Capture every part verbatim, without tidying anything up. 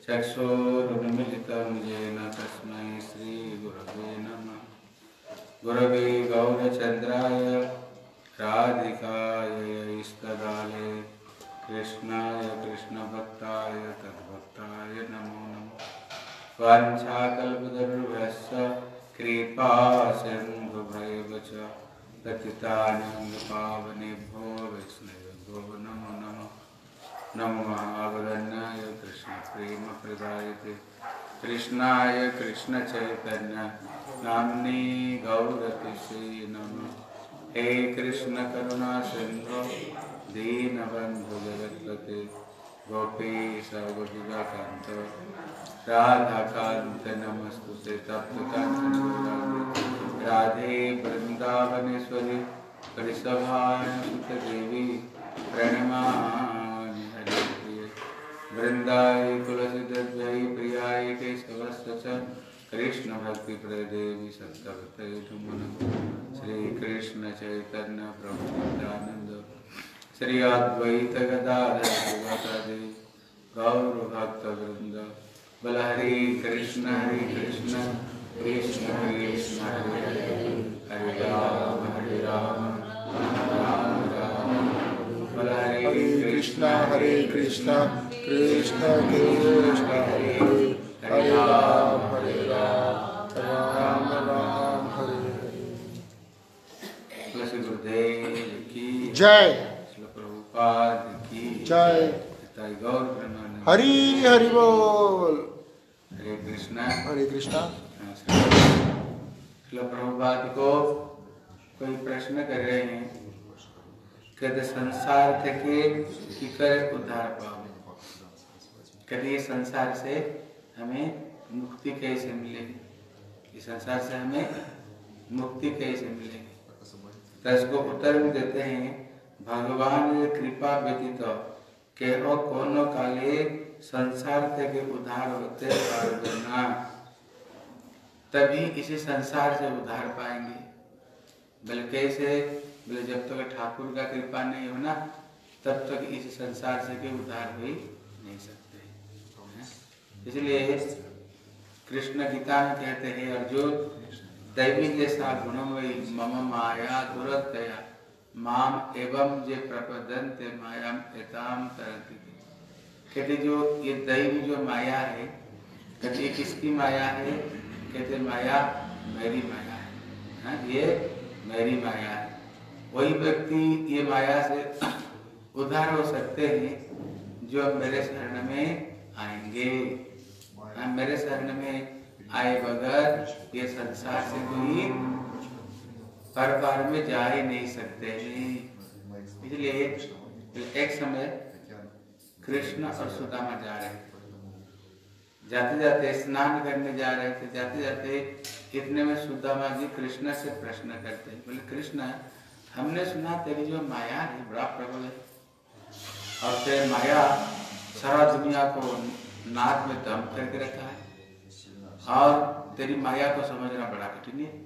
चक्षुरुन्मिलितं येन तस्मै श्रीगुरवे नमः। गुरवे गौरचन्द्राय राधिकाय इष्टदाले कृष्णाय कृष्णभक्ताय तद्भक्ताय नमो नमः। वाञ्छाकल्पतरुभ्यश्च कृपा सिन्धुभ्यैव च पतितानां पावनेभ्यो वैष्णवेभ्यो नमो नमः। नमो महावदन्याय कृष्ण प्रेम प्रदायते कृष्णाय कृष्ण चैतन्य नाम्ने गौरतिसे नमः। हे कृष्ण करुणा सिंधु दीनबंधु जगत्पते गोपेश गोपिकान्त राधाकान्त नमस्तुते तप्तकान्त राधे वृंदावनेश्वरी वृषभानुसुते देवी प्रणमामि हरे प्रिय वृंदाय तुलसीदध्यै प्रियाय केशवस्य च कृष्ण भक्ति प्रदेवी सत्तवते नमः। श्री कृष्ण चैतन्य प्रभु नित्यानंद श्री अद्वैत गदाधर शिवासादि गौर भक्त वृंद बोल हरे कृष्ण हरे कृष्ण कृष्ण कृष्ण हरे हरे हरे राम हरे राम राम राम बोल हरे कृष्ण हरे कृष्ण कृष्ण कृष्ण हरे हरे राम हरे राम राम राम हरे हरे। गुरुदेव की जय। प्रभुपाद की जय। गौर प्रेमानंद हरि हरि बोल। हरे कृष्णा हरे कृष्णा। श्रील प्रभुपाद को कोई प्रश्न कर रहे हैं, कहते संसार थे कि कर उद्धार पाओ, कहते ये संसार से हमें मुक्ति कैसे मिलेगी, इस संसार से हमें मुक्ति कैसे मिलेगी। तो इसको उत्तर में देते हैं भगवान कृपा व्यतीत केहो कोनो काले संसार के उद्धार होते पारना, तभी इसी संसार से उद्धार पाएंगे। बल्कि कैसे, बोले जब तक ठाकुर का कृपा नहीं हो ना तब तक इस संसार से के उद्धार हो ही नहीं सकते। इसलिए कृष्ण गीता में कहते हैं अर्जुन दैवी जैसा गुणमयी मम माया दुरतया माम एवं जे प्रपदन्ते मायाम एताम तरन्ति। कहते जो ये दैवी जो माया है, कहते ये किसकी माया है, कहते माया मेरी माया है। हाँ, ये मेरी माया है। वही व्यक्ति ये माया से उद्धार हो सकते हैं जो मेरे शरण में आएंगे। हाँ, मेरे शरण में आए बगैर ये संसार से कोई पर बार में जा ही नहीं सकते हैं। इसलिए एक समय कृष्ण और सुदामा जा रहे थे, जाते जाते स्नान करने जा रहे थे, जाते जाते इतने में सुदामा जी कृष्ण से प्रश्न करते हैं, बोले कृष्ण हमने सुना तेरी जो माया है बड़ा प्रबल है और तेरी माया सारा दुनिया को नाक में दम करके रखा है और तेरी माया को समझना बड़ा कठिन है।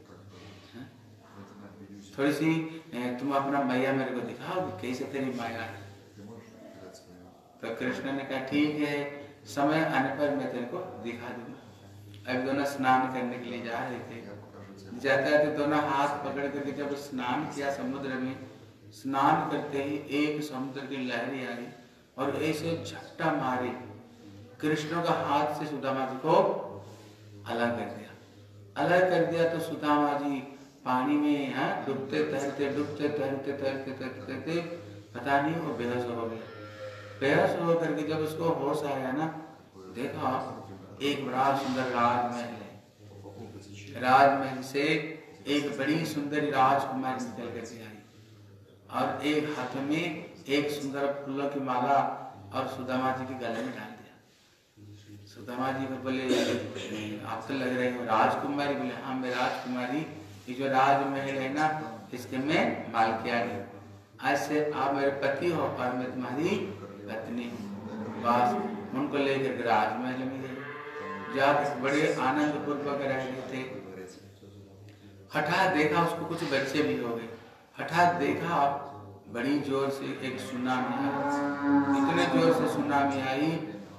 थोड़ी सी तुम अपना मैया मेरे को दिखाओगे कैसे तेरी माया है। तो कृष्ण ने कहा ठीक है, समय आने पर मैं तेरे को दिखा दूंगा। अब दोनों स्नान करने के लिए जा रहे थे, जाते जाते दोनों हाथ पकड़ करके जब स्नान किया समुद्र में, स्नान करते ही एक समुद्र की लहरी आई और ऐसे झपटा मारी कृष्ण का हाथ से सुदामा जी को अलग कर दिया। अलग कर दिया तो सुदामा जी पानी में यहाँ डूबते तैरते डूबते तैरते तैरते तैरते पता नहीं वो बेहोश हो गया। बेहोश हो करके जब उसको होश आया ना, देखा एक बड़ा सुंदर राजमहल है, राजमहल से एक बड़ी सुंदर राजकुमारी निकल करके आई और एक हाथ में एक सुंदर फूलों की माला और सुदामा जी के गले में डाल दिया। सुदामा जी को बोले आप तो लग रहे हो राजकुमारी। बोले हाँ मैं राजकुमारी, ये जो राजमहल है ना इसके मैं मालकिन हूँ। आज से आप मेरे पति हो और मैं तुम्हारी पत्नी हूँ। बस उनको लेकर राजमहल में गए, जाकर बड़े आनंद पूर्वक रह रहे थे। हठात देखा उसको कुछ बच्चे भी हो गए। हठात देखा बड़ी जोर से एक सुनामी आई, इतने जोर से सुनामी आई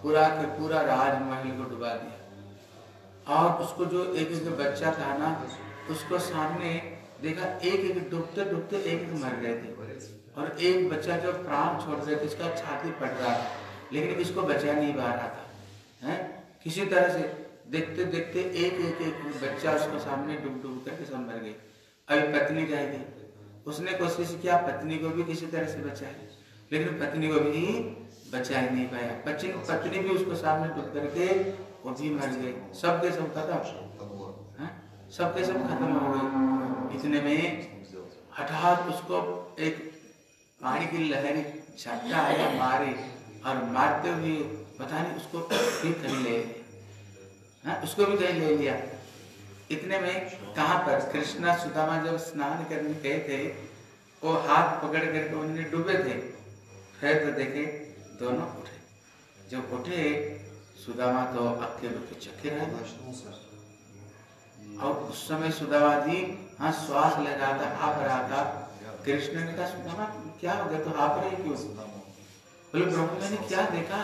पूरा के पूरा राजमहल को डुबा दिया। और उसको जो एक एक बच्चा था ना, उसको सामने देखा, एक एक डूबते डूबते एक एक मर गए थे, और एक बच्चा जो प्राण छोड़ रहे थे, इसका छाती पड़ रहा था, लेकिन इसको बचा नहीं पा रहा था। हैं किसी तरह से देखते देखते एक एक एक बच्चा उसको सामने डूब डूब करके सब मर गए। अभी पत्नी रह गई, उसने कोशिश किया पत्नी को भी किसी तरह से बचाए, लेकिन पत्नी को भी बचा ही नहीं पाया। पत्नी पत्नी भी उसको सामने डूब करके वो भी मर गए। सब के सब खत्म, सब के सब खत्म हो गए। इतने में हठात उसको एक पानी की लहर झटका आया मारे, और मारते हुए पता नहीं उसको भी कहीं ले लिया, उसको भी कहीं ले लिया। इतने में कहाँ पर कृष्णा सुदामा जब स्नान करने गए थे, वो हाथ पकड़ करके उन्हें डूबे थे, फिर तो देखे दोनों उठे। जब उठे सुदामा तो अक्के रुके चक्के रहे, और उस समय सुदामा जी हाँ श्वास लगा था, आप रहा था। कृष्ण ने कहा सुदामा क्या हो गया, तो आप रहे क्यों? बोले प्रभु मैंने क्या देखा?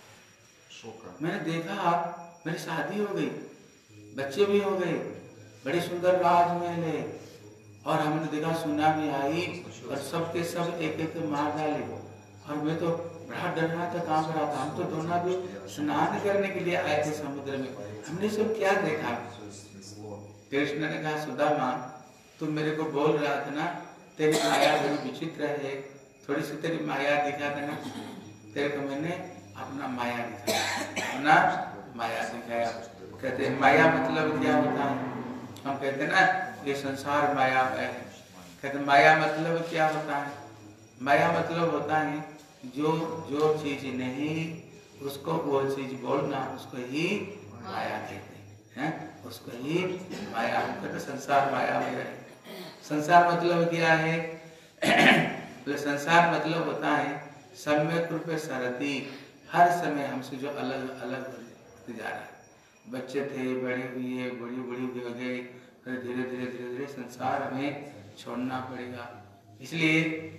मैंने देखा मेरी शादी हो गई, बच्चे भी हो गए, बड़ी सुंदर राजमहल है, और हमने देखा सुनामी आई और सबके सब एक एक मार डाले, और मैं तो बड़ा डर रहा था, कांप रहा था। हम तो दोनों भी स्नान करने के लिए आए थे समुद्र में, हमने सब क्या देखा? कृष्ण ने कहा सुदामा तुम मेरे को बोल रहा था ना तेरी माया बड़ी विचित्र है, थोड़ी सी तेरी माया दिखा देना, तेरे को मैंने अपना माया दिखाया, अपना माया दिखाया। कहते माया मतलब क्या होता है? हम कहते ना ये संसार माया है। कहते माया मतलब क्या होता है? माया मतलब होता है जो जो चीज नहीं उसको वो चीज बोलना, उसको ही माया कहते हैं, उसको ही माया कहते। संसार माया में है। संसार मतलब क्या है? तो संसार मतलब होता है सम्यक रूपे सरती, हर समय हमसे जो अलग अलग होते जा रहा है। बच्चे थे, बड़े हुए, बड़ी बड़ी हो गए, फिर धीरे धीरे धीरे धीरे संसार हमें छोड़ना पड़ेगा। इसलिए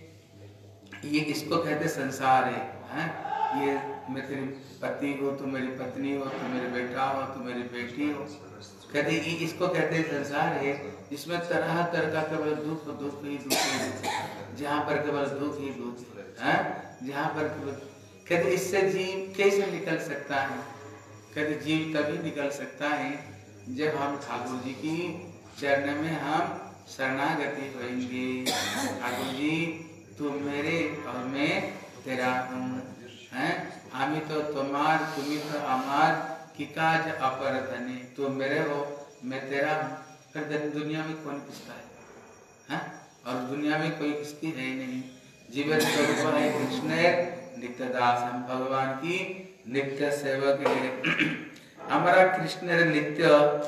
ये इसको कहते संसार है, हैं? ये मैं तेरी पति हो, तू मेरी पत्नी हो, तू मेरे बेटा हो, तू मेरी बेटी हो, कहते ये इसको कहते संसार है, जिसमें तरह तरह का केवल दुख दुख ही दुख ही, जहाँ पर केवल दुख ही दुख है, जहाँ पर कहते इससे जीव कैसे निकल सकता है? कहते जीव तभी निकल सकता है जब हम ठाकुर जी की चरण में हम शरणागति होंगे। ठाकुर जी तू मेरे और मैं तेरा हूँ, हैं? आमी तो तुम्हार तुम्ही तो हमार की काज अपर धने, तू मेरे हो मैं तेरा हूँ। फिर दुनिया में कौन किसका है, हैं? और दुनिया में कोई किसकी है ही नहीं। जीवन स्वरूप है कृष्ण नित्य दास, हम भगवान की नित्य सेवक है। हमारा कृष्ण नित्य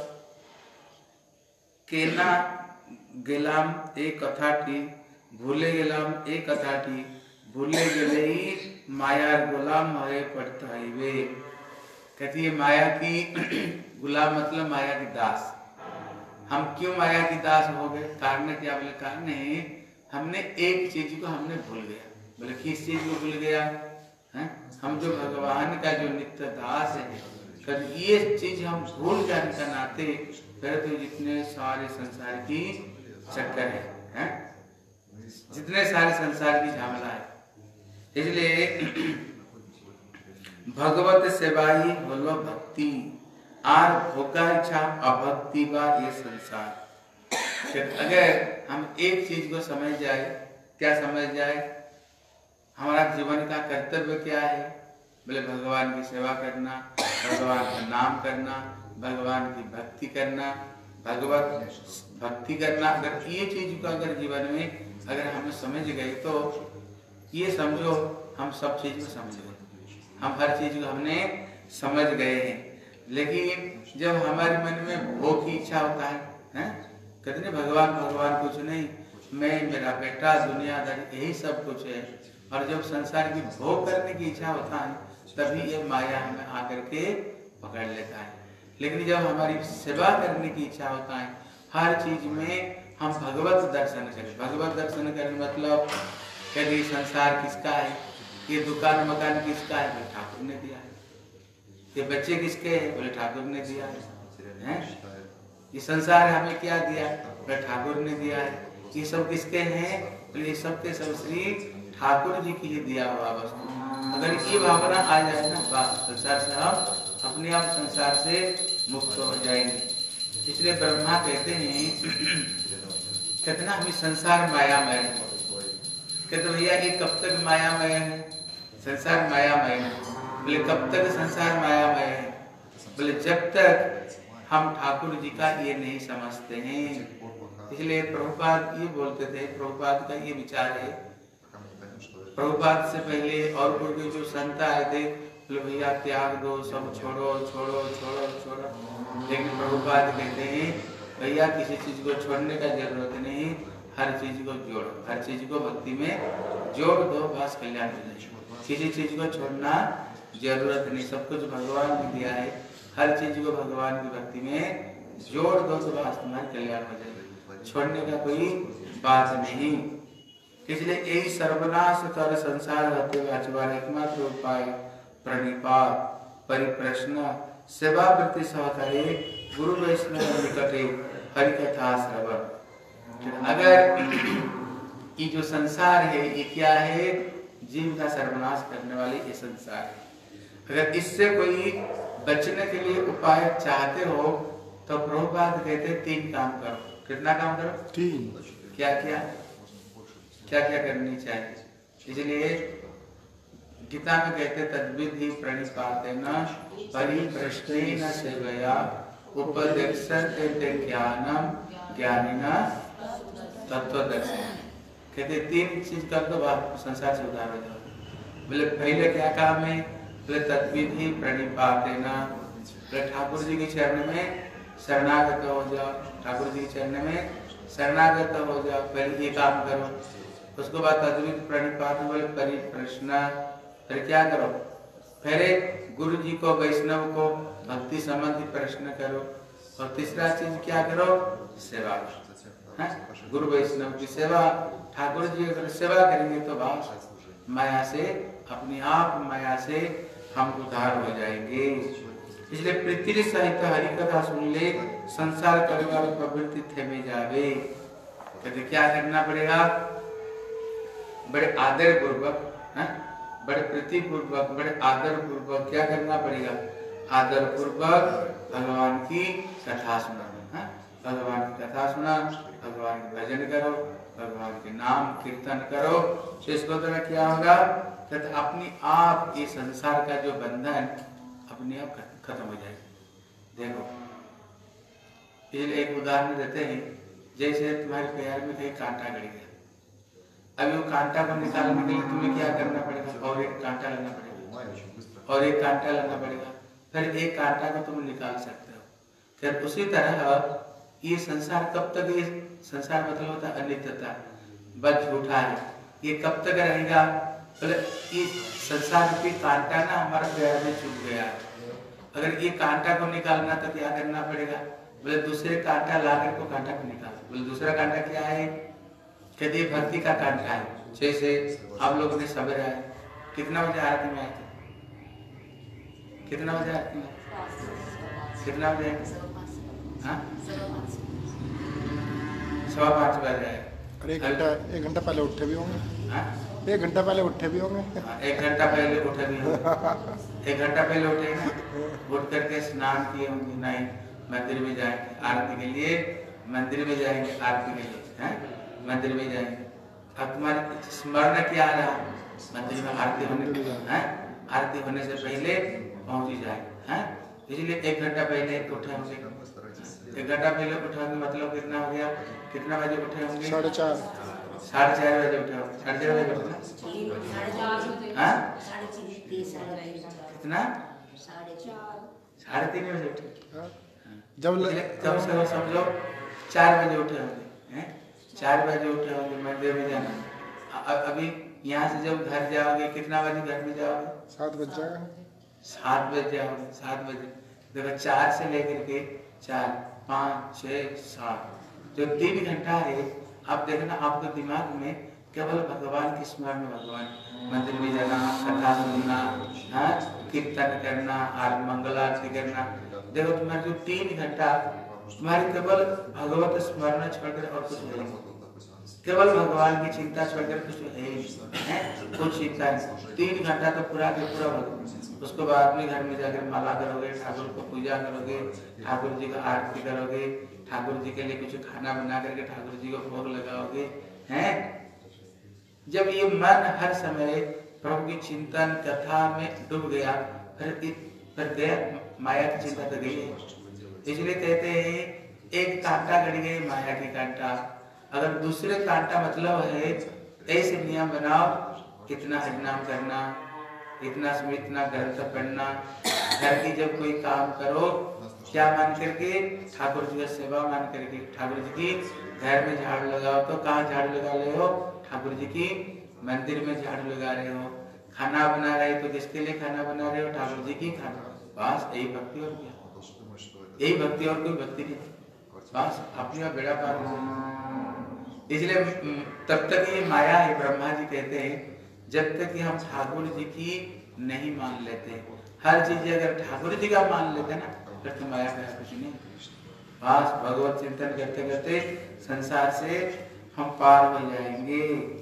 केना गेलाम एक कथाटी, भूले गेलाम एक कथाटी, भूले गेले ही माया गुलाम है पड़ता है वे। कहती है माया की गुलाम मतलब माया की दास। हम क्यों माया की दास हो गए? कारण क्या? बोले कारण है हमने एक चीज को हमने भूल गया। बोले किस चीज को भूल गया है? हम जो भगवान का जो नित्य दास है, कर ये चीज हम भूल जाने का नाते फिर तो जितने सारे संसार की चक्कर है, हैं? जितने सारे संसार की झमेला है। इसलिए भगवत सेवा ही बोलो भक्ति, आर भोगा इच्छा अभक्ति बा ये संसार। अगर हम एक चीज को समझ जाए, क्या समझ जाए? हमारा जीवन का कर्तव्य क्या है? बोले भगवान की सेवा करना, भगवान का नाम करना, भगवान की भक्ति करना, भगवत भक्ति करना। अगर ये चीज को अगर जीवन में अगर हम समझ गए तो ये समझो हम सब चीज को समझ गए, हम हर चीज को हमने समझ गए हैं। लेकिन जब हमारे मन में भोग की इच्छा होता है, हैं? कहते नहीं भगवान भगवान कुछ नहीं, मैं मेरा बेटा दुनियादारी यही सब कुछ है। और जब संसार की भोग करने की इच्छा होता है तभी ये माया हमें आकर के पकड़ लेता है। लेकिन जब हमारी सेवा करने की इच्छा होता है, हर चीज में हम भगवत दर्शन करें। भगवत दर्शन करने मतलब कहते संसार किसका है, ये दुकान मकान किसका है? ठाकुर ने दिया है, ये बच्चे किसके हैं? बोले ठाकुर ने दिया है, हैं? ये संसार हमें क्या दिया? बोले ठाकुर ने दिया है। ये सब किसके हैं? बोले ये सब के सब श्री ठाकुर जी के लिए दिया हुआ वस्तु। अगर ये भावना आ जाए ना, बस संसार से हम अपने आप संसार से मुक्त हो जाएंगे। इसलिए ब्रह्मा कहते हैं कितना हमें संसार मायामय है। कहते भैया ये कब तक मायामय है? संसार मायामय है। बोले कब तक संसार मायामय है? बोले जब तक हम ठाकुर जी का ये नहीं समझते हैं। इसलिए प्रभुपाद ये बोलते थे, प्रभुपाद का ये विचार है। प्रभुपाद से पहले और कोई जो संत आए थे, बोले भैया त्याग दो, सब छोड़ो छोड़ो छोड़ो छोड़ो। लेकिन प्रभुपाद कहते हैं भैया किसी चीज को छोड़ने का जरूरत नहीं, हर चीज को जोड़ो, हर चीज को भक्ति में जोड़ दो, बस कल्याण हो जाएगा। किसी चीज को छोड़ना जरूरत नहीं, सब कुछ भगवान ने दिया है। हर चीज को भगवान की भक्ति में जोड़ दो तो बस तुम्हारा कल्याण हो जाएगा, छोड़ने का कोई बात नहीं। इसलिए यही सर्वनाश कर संसार होते वाचवार एकमात्र उपाय प्रणिपात परिप्रश्न सेवा प्रति सहकारे गुरु वैष्णव निकटे हरि कथा श्रवण। अगर ये जो संसार है ये क्या है? जीव का सर्वनाश करने वाली ये संसार है। अगर इससे कोई बचने के लिए उपाय चाहते हो तो प्रभुपाद कहते तीन काम करो। कितना काम करो? तीन। क्या क्या क्या क्या करनी चाहिए? इसलिए गीता में कहते तद्विधि प्रणिपातेन परिप्रश्नेन सेवया उपदेक्षते ते ज्ञानम ज्ञानिना तत्वदर्शन। कहते तीन चीज कर दो बात संसार से उद्धार हो जाओ। बोले पहले क्या काम है? बोले तद्विधि प्रणिपातेन, बोले ठाकुर जी के चरण में शरणागत हो जाओ, ठाकुर जी के चरण में शरणागत हो जाओ, पहले ये काम करो। उसके बाद तद्विधि प्रणिपात बोले परिप्रश्न, फिर क्या करो? पहले गुरु जी को वैष्णव को भक्ति संबंधी प्रश्न करो। और तीसरा चीज क्या करो? सेवा। है? गुरु वैष्णव की सेवा। ठाकुर जी अगर सेवा करेंगे तो बस माया से अपने आप माया से हम उद्धार हो जाएंगे। इसलिए पृथ्वी सहित हरि कथा सुन ले संसार परिवार प्रवृत्ति थमे जावे। कहते क्या करना पड़ेगा? बड़े आदर पूर्वक, बड़े प्रीति पूर्वक, बड़े आदर पूर्वक क्या करना पड़ेगा? आदर पूर्वक भगवान की कथा सुना। भगवान की कथा सुना, भगवान के भजन करो, भगवान के नाम कीर्तन करो। तो इसको द्वारा क्या होगा? कहते अपने आप ये संसार का जो बंधन अपने आप खत्म हो जाएगा। देखो ये एक उदाहरण देते हैं, जैसे तुम्हारे पैर में कहीं कांटा गड़ गया, अभी वो कांटा को निकालने के लिए तुम्हें क्या करना पड़ेगा? और एक कांटा लेना पड़ेगा, और एक कांटा लेना पड़ेगा, फिर एक कांटा को तुम निकाल सकते हो। फिर उसी तरह ये संसार कब तक, ये संसार मतलब होता है अनित्यता, बस झूठा है, ये कब तक रहेगा? बोले ये संसार की कांटा ना हमारे पैर में चुभ गया, अगर ये कांटा को निकालना तो क्या करना पड़ेगा? बोले दूसरे कांटा ला कर को कांटा को निकाल। बोले दूसरा कांटा क्या है? कहते भक्ति का कांटा है। जैसे आप लोगों ने सवेरे आए, कितना बजे आरती में आए थे? कितना बजे आरती में? कितना बजे? हाँ सवा पाँच बजे आए। अरे एक घंटा एक घंटा पहले उठे भी होंगे। हाँ एक घंटा पहले उठे भी होंगे। एक घंटा पहले उठे भी होंगे। एक घंटा पहले उठे ना, उठ करके स्नान किए होंगे, नहीं मंदिर में जाएंगे आरती के लिए, मंदिर में जाएंगे आरती के लिए, हैं मंदिर में जाएंगे। अब तुम्हारे स्मरण क्या आ रहा? मंदिर में आरती होने हैं, आरती होने से पहले पहुंच ही जाए, हैं। इसलिए एक घंटा पहले उठे होंगे। एक घंटा पहले उठे होंगे मतलब कितना हो गया? कितना बजे उठे होंगे? साढ़े चार साढ़े चार बजे उठे होंगे। साढ़े चार बजे उठे हाँ कितना? साढ़े तीन बजे उठे। जब जब से समझो चार बजे उठे होंगे, हैं चार बजे उठे होंगे, मंदिर में जाना। अभी यहाँ से जब घर जाओगे कितना बजे घर में जाओगे? सात बज जाएगा। सात बजे जाओगे, सात बजे देखो चार से लेकर के चार पाँच छः सात जो तीन घंटा है, आप देखना आपके दिमाग में केवल भगवान के स्मरण में, भगवान मंदिर में जाना, कथा सुनना, हाँ कीर्तन करना और मंगलारती करना। देखो तुम्हारे जो तीन घंटा तुम्हारी केवल भगवत स्मरण छोड़कर और कुछ नहीं, केवल भगवान की चिंता छोड़कर कुछ है नहीं, कुछ चिंता नहीं। तीन घंटा तो पूरा के पूरा भगवान। उसके बाद में घर में जाकर माला करोगे, ठाकुर को पूजा करोगे, ठाकुर जी का आरती करोगे, ठाकुर जी के लिए कुछ खाना बना करके ठाकुर जी को भोग लगाओगे, हैं? जब ये मन हर समय प्रभु की चिंतन कथा में डूब गया, फिर फिर गया माया की चिंता तो गई है। इसलिए कहते हैं एक कांटा गड़ गई माया की कांटा। अगर दूसरे कांटा मतलब है ऐसे नियम बनाओ, इतना हरिनाम करना, इतना इतना ग्रंथ पढ़ना, घर की जब कोई काम करो क्या मान करके, ठाकुर जी का सेवा मान करके। ठाकुर जी की घर में झाड़ू लगाओ तो कहाँ झाड़ू लगा रहे हो? ठाकुर जी की मंदिर में झाड़ू लगा रहे हो। खाना बना रहे तो किसके लिए खाना बना रहे हो? ठाकुर जी की खाना। बस यही भक्ति और क्या, यही भक्ति और कोई भक्ति नहीं। बस अपना बेड़ा पार हो। इसलिए तब तक ये माया है। ब्रह्मा जी कहते हैं जब तक कि हम ठाकुर जी की नहीं मान लेते, हर चीज अगर ठाकुर जी का मान लेते ना, फिर तो माया का कुछ नहीं। बस भगवत चिंतन करते करते संसार से हम पार हो जाएंगे।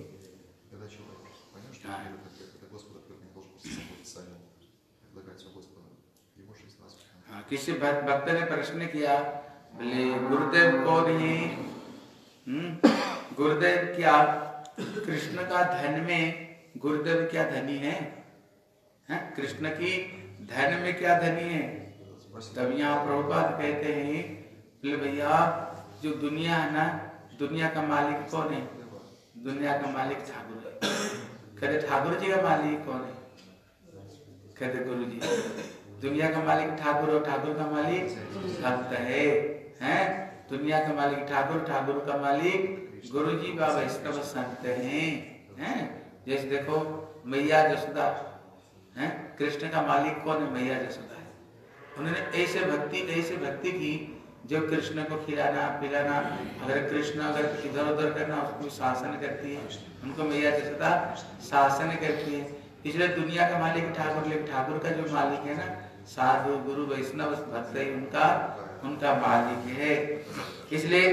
हाँ, किसी भक्त ने प्रश्न किया, बोले गुरुदेव कौन है? हम्म गुरुदेव क्या कृष्ण का धन में गुरुदेव क्या धनी है? हैं? कृष्ण की धन में क्या धनी है? तब यहाँ प्रभुपाद कहते हैं, बोले भैया जो दुनिया है ना, दुनिया का मालिक कौन है? दुनिया का मालिक ठाकुर है। कहते ठाकुर जी का मालिक कौन है? कहते गुरु जी। दुनिया का मालिक ठाकुर और ठाकुर का मालिक भक्त है, हैं? दुनिया का मालिक ठाकुर, ठाकुर का मालिक गुरु जी व वैष्णव संत हैं, हैं? जैसे देखो मैया जसोदा, हैं? कृष्ण का मालिक कौन है? मैया जसोदा है। उन्होंने ऐसे भक्ति ऐसे भक्ति की जो कृष्ण को खिलाना पिलाना, अगर कृष्ण अगर इधर उधर करना उसको शासन करती है, उनको मैया जसोदा शासन करती है। इसलिए दुनिया का मालिक ठाकुर, लेकिन ठाकुर का जो मालिक है ना, साधु गुरु वैष्णव भक्त है, उनका उनका मालिक है। इसलिए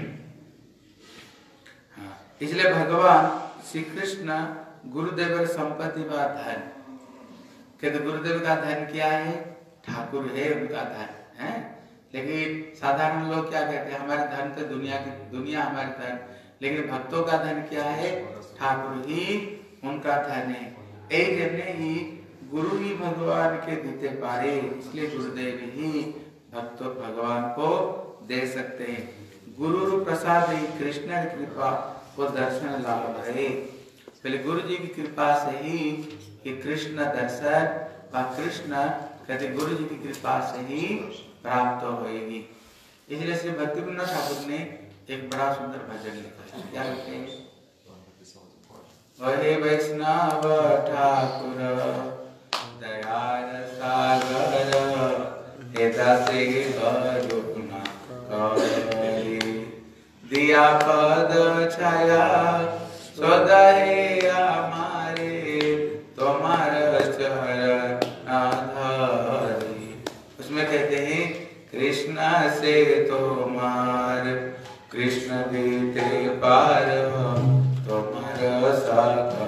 हाँ, इसलिए भगवान श्री कृष्ण गुरुदेव संपत्ति व धन कहते, गुरुदेव का धन क्या है? ठाकुर है उनका धन है। लेकिन साधारण लोग क्या कहते हैं, हमारे धन तो दुनिया की दुनिया हमारे धन, लेकिन भक्तों का धन क्या है? ठाकुर ही उनका धन है। एक जने ही गुरु ही भगवान के देते पारे, इसलिए गुरुदेव ही भक्तों भगवान को दे सकते हैं। गुरु प्रसाद ही कृष्ण की कृपा को दर्शन लाभ है। पहले गुरु जी की कृपा से ही कि कृष्ण दर्शन व कृष्ण कहते गुरु जी की कृपा से ही प्राप्त होएगी। इसलिए श्री भक्तिविनोद ठाकुर ने एक बड़ा सुंदर भजन लिखा है। क्या लिखे हैं? वहे वैष्णव ठाकुर दयाल सागर हेता से करुणा करी, दिया पद छाया सदय हमारे तुम्हार चरण आधारी। उसमें कहते हैं कृष्ण से तुम्हार कृष्ण बीते पार तुम्हारा साथ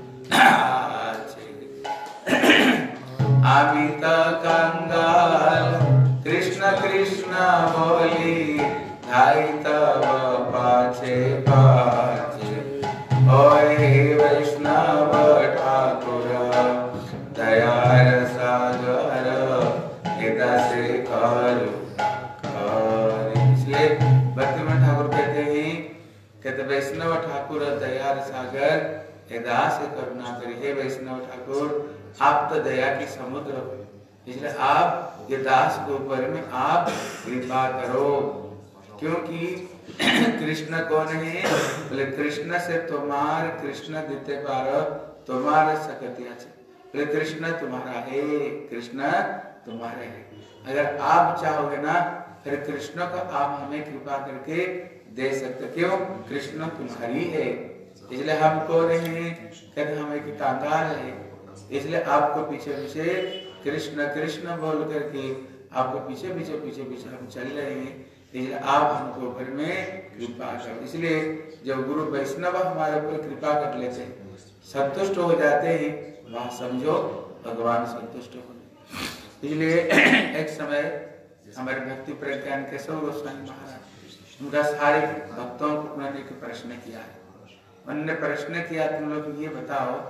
अमित कंगाल कृष्ण कृष्ण बोली धाई तब पाछे पाछे। ओहे वैष्णव ठाकुर दयार सागर हृदय से करो। इसलिए भक्तिविनोद ठाकुर कहते हैं, कहते वैष्णव ठाकुर दयार सागर हृदय से करुणा करिए। हे वैष्णव ठाकुर आप तो दया की समुद्र हो, इसलिए आप ये दास के ऊपर में आप कृपा करो। क्योंकि कृष्ण कौन है? बोले कृष्ण से तुम्हार कृष्ण देते पार तुम्हारे सकतिया से। बोले कृष्ण तुम्हारा है, कृष्ण तुम्हारे है। अगर आप चाहोगे ना फिर कृष्ण को आप हमें कृपा करके दे सकते। क्यों? कृष्ण तुम्हारी है। इसलिए हम कौन है? कहते हम एक कांगाल है, इसलिए आपको पीछे पीछे कृष्ण कृष्ण बोल करके आपको पीछे पीछे पीछे पीछे हम चल रहे हैं, इसलिए आप हमको ऊपर में कृपा करो। इसलिए जब गुरु वैष्णव हमारे ऊपर कृपा कर लेते हैं, संतुष्ट हो जाते हैं, वहां समझो भगवान संतुष्ट हो गए। इसलिए एक समय हमारे भक्ति प्रज्ञान केशव गोस्वामी महाराज, उनका सारे भक्तों को उन्होंने एक प्रश्न किया है। उन्होंने प्रश्न किया, तुम लोग ये बताओ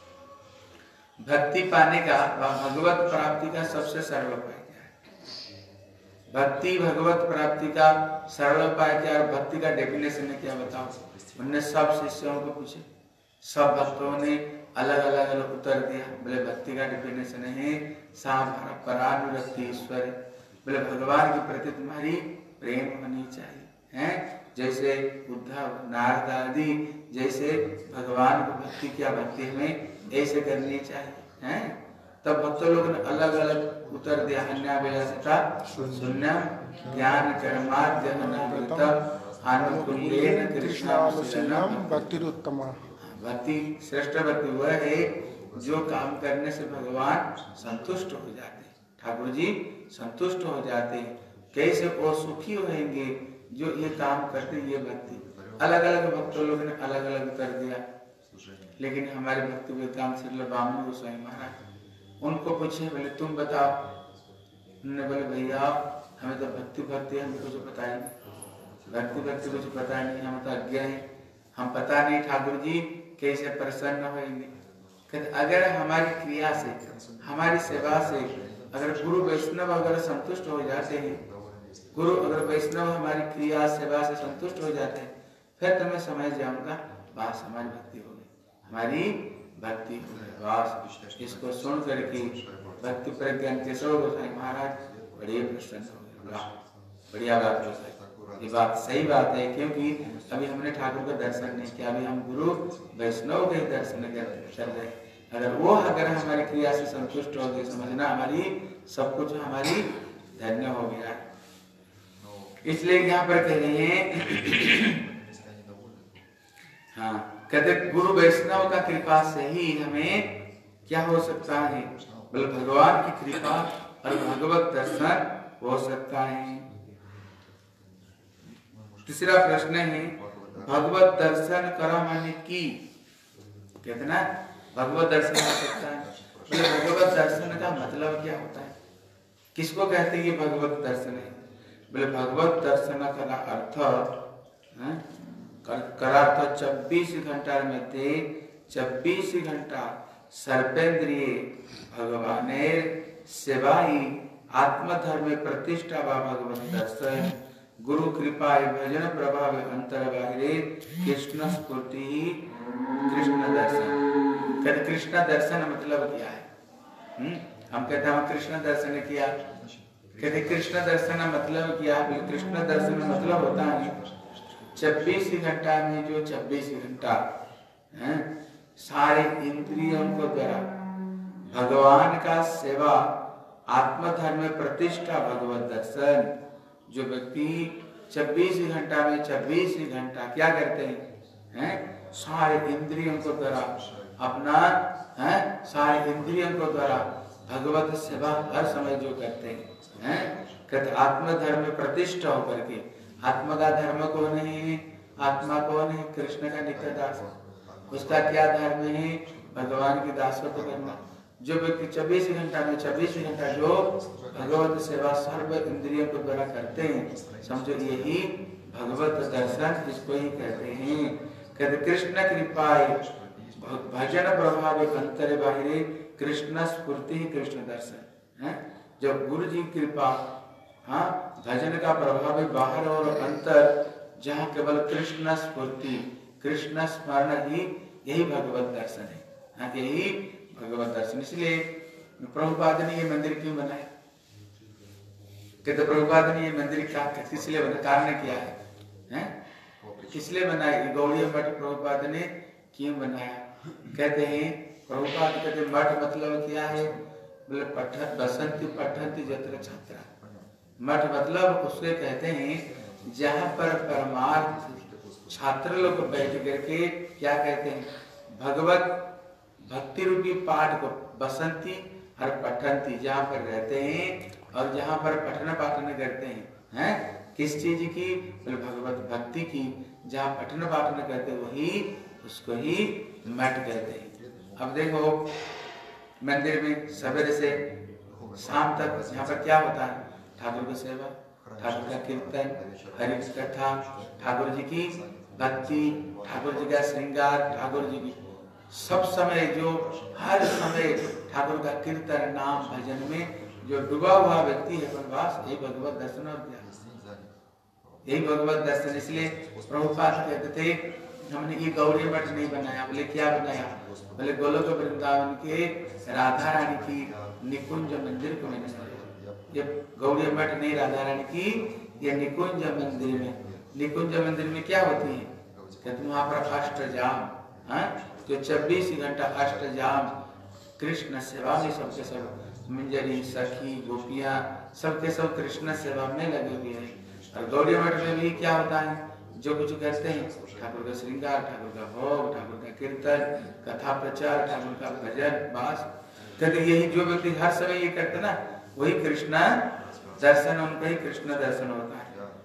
भक्ति पाने का, भगवत प्राप्ति का सबसे सरल उपाय क्या है? भक्ति भगवत प्राप्ति का सरल उपाय क्या है? भक्ति का डेफिनेशन है क्या, बताओ। उन्होंने सब शिष्यों को पूछे, सब भक्तों ने अलग अलग अलग उत्तर दिया। बोले भक्ति का डेफिनेशन है सामर परानुरक्ति ईश्वर, बोले भगवान के प्रति तुम्हारी प्रेम होनी चाहिए, हैं? जैसे उद्धव नारद आदि जैसे भगवान को भक्ति किया, भक्ति हमें ऐसे करनी चाहिए, हैं? तब भक्तों लोगों ने अलग अलग उत्तर दिया। अन्याभिलाषिता शून्यम ज्ञान कर्माद्यमनामृतम आनुकूल्येन कृष्णानुशीलनम भक्तिरुत्तमा। भक्ति श्रेष्ठ भक्ति वह है जो काम करने से भगवान संतुष्ट हो जाते हैं, ठाकुर जी संतुष्ट हो जाते हैं। कैसे वो सुखी होंगे जो ये काम करते, ये भक्ति। अलग अलग भक्तों लोगों ने अलग अलग उत्तर दिया, लेकिन हमारे भक्ति वेदांत श्रील बामन गोस्वामी महाराज उनको पूछे, बोले तुम बताओ। उन्होंने बोले भैया हमें तो भक्ति भक्ति हमें कुछ पता ही नहीं, भक्ति भक्ति कुछ पता नहीं, हम तो अज्ञा है, हम पता नहीं ठाकुर जी कैसे प्रसन्न होंगे। कहते अगर हमारी क्रिया से, हमारी सेवा से अगर गुरु वैष्णव अगर संतुष्ट हो जाते हैं, गुरु अगर वैष्णव हमारी क्रिया सेवा से संतुष्ट हो जाते हैं, फिर तो मैं समझ जाऊंगा बस हमारी भक्ति हो गई, हमारी भक्ति हो गई बस। इसको सुन करके भक्ति प्रज्ञान केशव गोस्वामी महाराज बड़े प्रसन्न हो गए। बढ़िया बात है, ये बात सही बात है, क्योंकि अभी हमने ठाकुर का दर्शन नहीं किया, अभी हम गुरु वैष्णव के दर्शन कर रहे। अगर वो अगर हमारी क्रिया से संतुष्ट हो गए, समझना हमारी सब कुछ हमारी धन्य हो गया। इसलिए यहाँ पर कह रहे हैं हाँ, कहते गुरु वैष्णव का कृपा से ही हमें क्या हो सकता है, बोले भगवान की कृपा और भगवत दर्शन हो सकता है। तीसरा प्रश्न है भगवत दर्शन करो माने की, कहते ना भगवत दर्शन हो सकता है। बोले भगवत दर्शन का मतलब क्या होता है, किसको कहते हैं ये भगवत दर्शन है? बोले भगवत दर्शन का अर्थ है करा तो चौबीस घंटा मध्य चौबीस घंटा सर्पेन्द्रिय भगवानेर सेवाई आत्मधर्मे प्रतिष्ठा व भगवत दर्शन गुरु कृपा भजन प्रभाव अंतर बाहिरे कृष्ण स्फूर्ति कृष्ण दर्शन। कहते कृष्ण दर्शन मतलब क्या है? हुँ? हम कहते हैं कृष्ण दर्शन किया, कहते कृष्ण दर्शन मतलब क्या है? कृष्ण दर्शन मतलब होता है छब्बीस घंटा में जो छब्बीस घंटा सारे इंद्रियों को द्वारा भगवान का सेवा आत्मधर्म प्रतिष्ठा भगवत दर्शन, जो व्यक्ति छब्बीस घंटा में छब्बीस घंटा क्या करते हैं, हैं? सारे इंद्रियों को द्वारा अपना हैं? सारे इंद्रियों को द्वारा भगवत सेवा हर समय जो करते हैं, हैं? कहते आत्मधर्म प्रतिष्ठा होकर के, आत्मा का धर्म कौन है? आत्मा कौन है? कृष्ण का नित्य दास, उसका क्या धर्म है? भगवान की दासत्व करना। जो व्यक्ति चौबीस घंटा में छब्बीस घंटा जो भगवत सेवा सर्व इंद्रियों के द्वारा करते हैं, समझो यही भगवत दर्शन इसको ही कहते हैं। कहते कृष्ण कृपाय भजन प्रभाव अंतर बाहिरे कृष्ण स्फूर्ति कृष्ण दर्शन है। जब गुरु जी कृपा, हाँ भजन का प्रभाव बाहर और अंतर, जहाँ केवल कृष्ण स्फूर्ति कृष्ण स्मरण ही यही भगवत दर्शन है, हाँ यही भगवत दर्शन। इसलिए प्रभुपाद ने ये मंदिर क्यों बनाया? कहते प्रभुपाद ने ये मंदिर क्या किस लिए बना, कारण क्या है, हैं? किस लिए बनाया? गौड़ी मठ प्रभुपाद ने क्यों बनाया? कहते हैं प्रभुपाद कहते मठ मतलब क्या है? बोले पठन बसंती पठंती जत्र छात्रा। मठ मतलब उसके कहते हैं जहाँ पर परमार्थ छात्र लोग बैठ करके क्या कहते हैं, भगवत भक्ति रूपी पाठ को, बसंती और पठंती जहाँ पर रहते हैं और जहाँ पर पठन पाठन करते हैं, हैं किस चीज की? बोले भगवत भक्ति की। जहाँ पठन पाठन करते वही उसको ही मठ कहते हैं। अब देखो मंदिर में सवेरे से शाम तक यहाँ पर क्या होता है? ठाकुर की सेवा, ठाकुर का कीर्तन, हरि कथा, ठाकुर जी की भक्ति, ठाकुर जी का श्रृंगार, ठाकुर जी की सब समय जो हर समय ठाकुर का कीर्तन नाम भजन में जो डूबा हुआ व्यक्ति है बस यही भगवत दर्शन और ज्ञान, यही भगवत दर्शन। इसलिए प्रभुपाद कहते थे हमने ये गौरी मठ नहीं बनाया। बोले क्या बनाया? बोले गोलोक वृंदावन के राधा रानी की निकुंज मंदिर को मैंने बनाया। ये गौरी मठ नहीं, राधा रानी की ये निकुंज मंदिर में। निकुंज मंदिर में क्या होती है? कहते वहाँ पर अष्टजाम, हाँ जो चौबीस घंटा अष्टजाम कृष्ण सेवा में सबके सब मंजरी सखी गोपियाँ सबके सब कृष्ण सेवा में लगे हुए हैं। और गौरी मठ में भी क्या होता है? जो कुछ करते हैं ठाकुर का श्रृंगार, ठाकुर का भोग, ठाकुर का कीर्तन, कथा प्रचार, ठाकुर का भजन, बास कहते यही जो व्यक्ति हर समय ये करते ना वही कृष्ण दर्शन, उनका ही कृष्ण दर्शन होता है।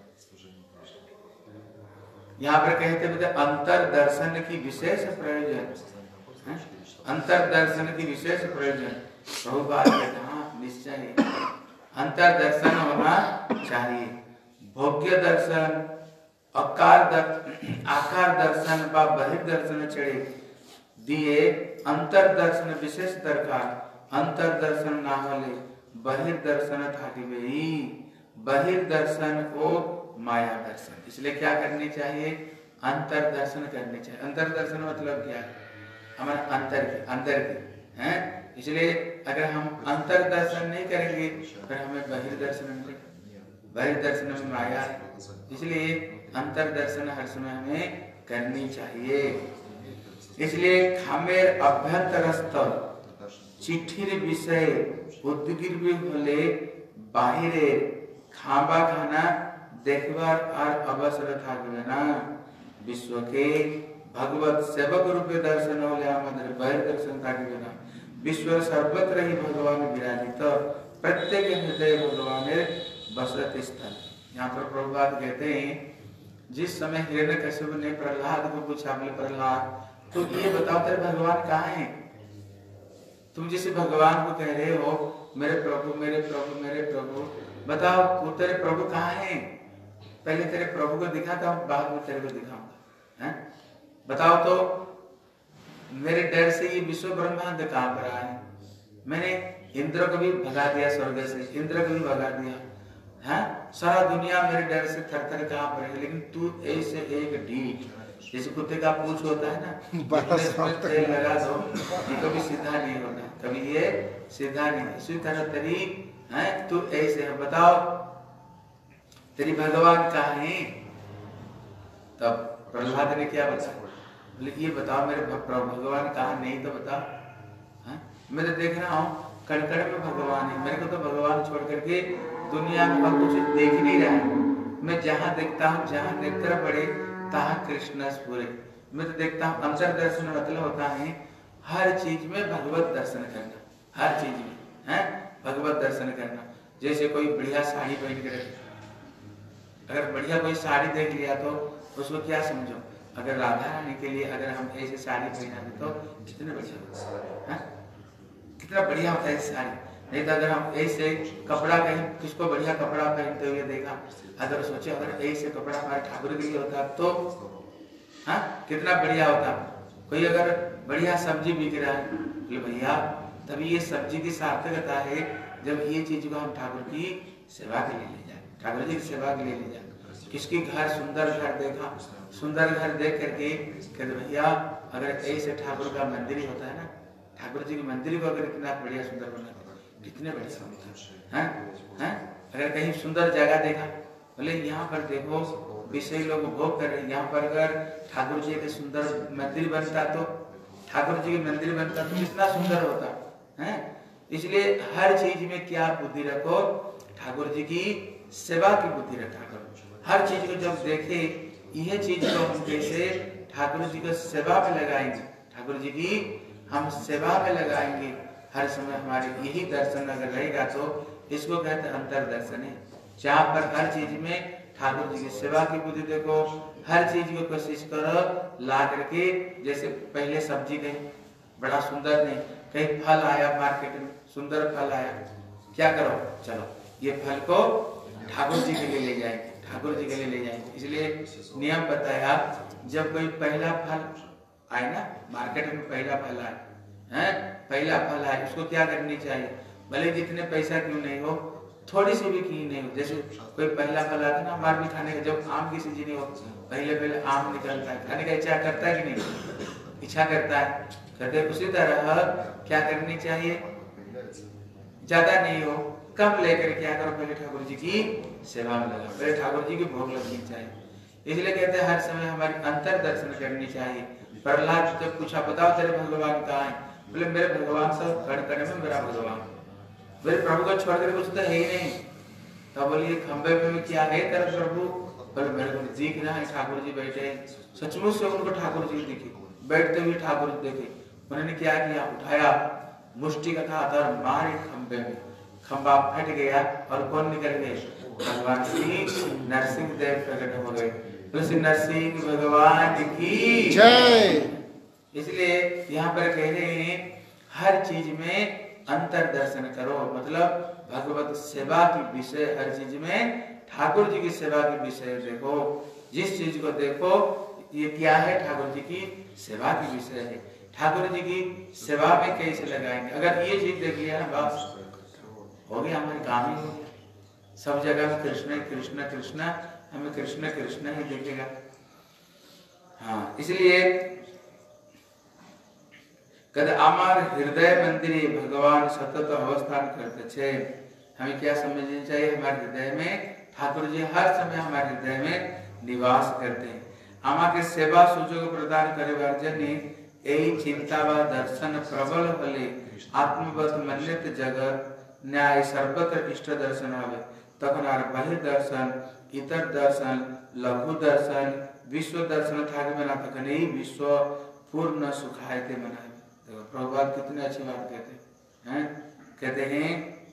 यहाँ पर कहते बोलते अंतर दर्शन की विशेष प्रयोजन, अंतर दर्शन की विशेष प्रयोजन प्रभुपाद कहते हाँ निश्चय अंतर दर्शन होना चाहिए। भोग्य दर्शन, आकार दर्शन, आकार दर्शन व बहिर्दर्शन चढ़े दिए अंतर दर्शन विशेष दरकार। अंतर दर्शन ना होले बहिर्दर्शन था कि वही बहिर्दर्शन को माया दर्शन। इसलिए क्या करनी चाहिए? अंतर दर्शन करने चाहिए। अंतर दर्शन मतलब क्या है? हमारे अंतर के अंदर के हैं। इसलिए अगर हम अंतर दर्शन नहीं करेंगे फिर हमें बहिर्दर्शन मिलेगा। बहिर्दर्शन में माया है, इसलिए अंतर दर्शन हर समय हमें करनी चाहिए। इसलिए खामेर अभ्यंतरस्थ चिट्ठिर विषय उद्गिर भी होले बाहिरे खाबा खाना देखबार और अवसर थाकबे ना। विश्व के भगवत सेवक रूपे दर्शन होले हमारे बहिर्दर्शन थाकबे ना। विश्व सर्वत्र ही भगवान विराजित, प्रत्येक हृदय भगवान बसत स्थल। यहाँ पर प्रभुपाद कहते हैं जिस समय हिरण्यकश्यप ने प्रहलाद को पूछा, बोले प्रहलाद तो ये बताओ तेरे भगवान कहाँ हैं? तुम जिसे भगवान को कह रहे हो मेरे प्रभु मेरे प्रभु मेरे प्रभु, बताओ वो तेरे प्रभु कहाँ हैं? पहले तेरे प्रभु को दिखाता हूँ, बाद में तेरे को दिखाऊंगा। हैं? बताओ तो मेरे डर से ये विश्व ब्रह्मांड कहाँ पर आए? मैंने इंद्र को भी भगा दिया स्वर्ग से, इंद्र को भी भगा दिया है। सारा दुनिया मेरे डर से थर थर कहाँ पर है, लेकिन तू ऐसे एक ढीठ जैसे कुत्ते का पूंछ होता है ना, तेल लगा दो ये कभी सीधा नहीं होता, कभी ये सीधा नहीं। इसी तरह तेरी है तू ऐसे है, बताओ तेरी भगवान कहाँ है? तब प्रहलाद ने क्या बताया? बोले ये बताओ मेरे भगवान कहाँ नहीं तो बताओ। है? मैं तो देख रहा हूँ कड़कड़ में भगवान है, मेरे को तो भगवान छोड़ करके दुनिया में और कुछ देख नहीं रहा है। मैं जहाँ देखता हूँ जहाँ नेत्र पड़े तहाँ कृष्ण स्फुरे। मैं तो देखता हूँ अंतर दर्शन मतलब होता है हर चीज में भगवत दर्शन करना, हर चीज में है भगवत दर्शन करना। जैसे कोई बढ़िया साड़ी पहन के रखे, अगर बढ़िया कोई साड़ी देख लिया तो उसको क्या समझो? अगर राधा रानी के लिए अगर हम ऐसे साड़ी पहना तो कितने बढ़िया होता है, कितना बढ़िया होता है साड़ी। नहीं तो अगर हम ऐसे कपड़ा कहीं किसको बढ़िया कपड़ा पहनते हुए देखा, अगर सोचे अगर ऐसे कपड़ा हमारे ठाकुर के लिए होता तो हाँ कितना बढ़िया होता। कोई अगर बढ़िया सब्जी बिक रहा है, बोले भैया तभी ये सब्जी की सार्थकता है जब ये चीज को हम ठाकुर की सेवा के लिए ले जाए, ठाकुर जी की सेवा के लिए ले जाए। किसकी घर सुंदर घर देखा, सुंदर घर देख करके कहते भैया अगर ऐसे ठाकुर का मंदिर ही होता है ना, ठाकुर जी के मंदिर को अगर इतना बढ़िया सुंदर बना कितने बढ़िया होता है। हैं? अगर कहीं सुंदर जगह देखा, बोले यहाँ पर देखो विषय लोग भोग कर रहे हैं, यहाँ पर अगर ठाकुर जी के सुंदर मंदिर बनता तो ठाकुर जी के मंदिर बनता तो कितना सुंदर होता है। इसलिए हर चीज में क्या बुद्धि रखो? ठाकुर जी की सेवा की बुद्धि रखा करो। हर चीज को जब देखे यह चीज को हम कैसे ठाकुर जी को सेवा में लगाएंगे, ठाकुर जी की हम सेवा में लगाएंगे हर समय हमारे यही दर्शन अगर रहेगा तो इसको कहते हैं अंतर दर्शन है। जहाँ पर हर चीज में ठाकुर जी की सेवा की बुद्धि देखो, हर चीज को कोशिश करो ला करके, जैसे पहले सब्जी नहीं बड़ा सुंदर नहीं, कहीं फल आया मार्केट में सुंदर फल आया, क्या करो, चलो ये फल को ठाकुर जी के लिए ले जाएंगे, ठाकुर जी के लिए ले जाएंगे। इसलिए नियम बताया, जब कोई पहला फल आए ना मार्केट में, पहला फल आए हैं, पहला फल आए, उसको क्या करनी चाहिए, भले जितने पैसा क्यों नहीं हो, थोड़ी सी भी की नहीं हो। जैसे कोई पहला फल आता ना हमारे भी खाने का, जब आम की सीजन हो पहले पहले आम निकलता है, खाने का इच्छा करता है कि नहीं, इच्छा करता है, कहते उसी तरह क्या करनी चाहिए, ज्यादा नहीं हो कम लेकर क्या करो, पहले ठाकुर जी की सेवा में लगा, पहले ठाकुर जी की भोग लगनी चाहिए। इसलिए कहते हैं हर समय हमारी अंतर दर्शन करनी चाहिए। प्रहलाद जब पूछा बताओ तेरे भगवान कहाँ है, बोले मेरे भगवान सब कण कण में मेरा भगवान, मेरे प्रभु को छोड़ कर कुछ तो है ही नहीं। तब बोलिए खंबे में क्या है तेरा प्रभु, बोले मेरे को दिख रहा है ठाकुर जी बैठे हैं। सचमुच से उनको ठाकुर जी दिखे, बैठते हुए ठाकुर जी देखे। उन्होंने क्या किया, उठाया मुष्टि का हाथ और मारे खंबे में, खंबा फट गया और कौन निकल गए, भगवान श्री नरसिंह देव प्रकट हो गए। श्री नरसिंह भगवान की जय। इसलिए यहाँ पर कह रहे हैं हर चीज में अंतर दर्शन करो, मतलब भगवत सेवा की विषय, हर चीज में ठाकुर जी की सेवा के विषय देखो। जिस चीज को देखो ये क्या है, ठाकुर जी की सेवा की विषय है। ठाकुर जी की सेवा में कैसे लगाएंगे, अगर ये चीज देख लिया ना बस हो गया, हमारे काम ही हो गया। सब जगह में कृष्ण कृष्ण कृष्ण, हमें कृष्ण कृष्ण ही दिखेगा। हाँ, इसलिए कहते अमर हृदय मंदिर भगवान सतत अवस्थान करते छे। हमें क्या समझना चाहिए, हमारे हृदय में ठाकुर जी हर समय हमारे हृदय में निवास करते हैं। आमा के सेवा सुजोग प्रदान करे वर्जनी यही चिंता व दर्शन प्रबल फले आत्मवत मन्यत जगत न्याय सर्वत्र इष्ट दर्शन आवे। तखन आर बहिर्दर्शन, इतर दर्शन, लघु दर्शन, विश्व दर्शन ठाकुर मना, तखन ही विश्व पूर्ण सुखायते मना। देखो प्रभुपाद कितने अच्छी बात कहते हैं, कहते हैं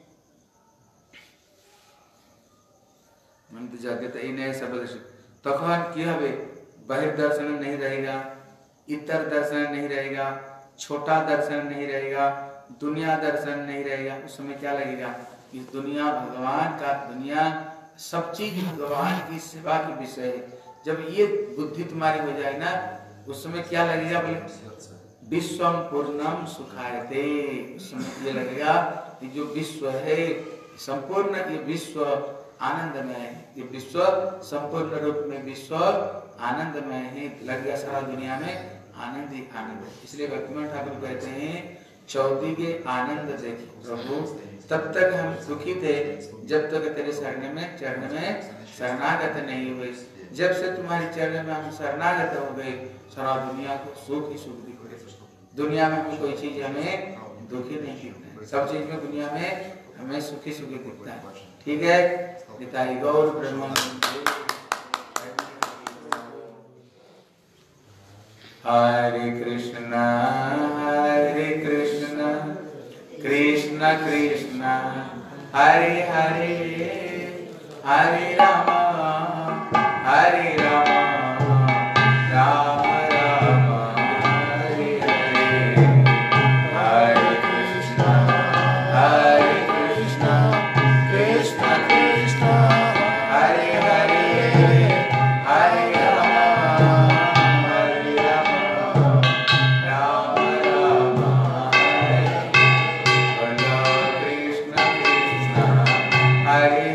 मन तो जाते तो इन्हें सब तखन की हवे, बहिर्दर्शन नहीं रहेगा, इतर दर्शन नहीं रहेगा, छोटा दर्शन नहीं रहेगा, दुनिया दर्शन नहीं रहेगा। उस समय क्या लगेगा, इस दुनिया भगवान का, दुनिया सब चीज भगवान की सेवा के विषय है। जब ये बुद्धि तुम्हारी हो जाए ना, उस समय क्या लगेगा, बोले विश्वम पूर्णम सुखायते। उस समय ये लगेगा कि जो विश्व है संपूर्ण, ये विश्व आनंदमय है, ये विश्व संपूर्ण रूप में विश्व आनंदमय है, लग गया सारा दुनिया में आनंद ही आनंद है। इसलिए भक्तिमान ठाकुर कहते हैं चौथी के आनंद देखे प्रभु, तब तक हम सुखी थे जब तक तेरे शरण में चरण में शरणागत नहीं हुए। जब से तुम्हारे चरण में हम शरणागत हो गए, सारा दुनिया को सुख ही सुख दिख रहे। दुनिया में हमें कोई चीज हमें दुखी नहीं दिखता है, सब चीज में दुनिया में हमें सुखी सुखी दिखता है। ठीक है, निताई गौर ब्रह्मानंद। हरे कृष्णा हरे कृष्णा कृष्ण कृष्ण हरे हरे, हरे राम हरे राम राम राम हरे हरे। हरे कृष्णा हरे कृष्णा कृष्ण कृष्ण हरे हरे, हरे हरे